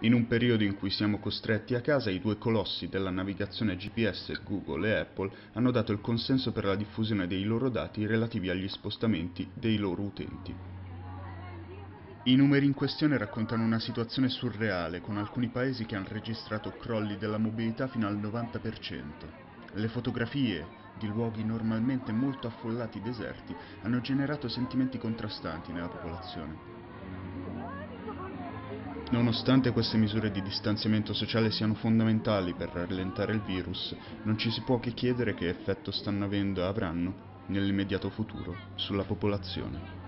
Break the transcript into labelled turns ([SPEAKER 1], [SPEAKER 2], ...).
[SPEAKER 1] In un periodo in cui siamo costretti a casa, i due colossi della navigazione GPS, Google e Apple, hanno dato il consenso per la diffusione dei loro dati relativi agli spostamenti dei loro utenti. I numeri in questione raccontano una situazione surreale, con alcuni paesi che hanno registrato crolli della mobilità fino al 90%. Le fotografie di luoghi normalmente molto affollati deserti hanno generato sentimenti contrastanti nella popolazione. Nonostante queste misure di distanziamento sociale siano fondamentali per rallentare il virus, non ci si può che chiedere che effetto stanno avendo e avranno, nell'immediato futuro, sulla popolazione.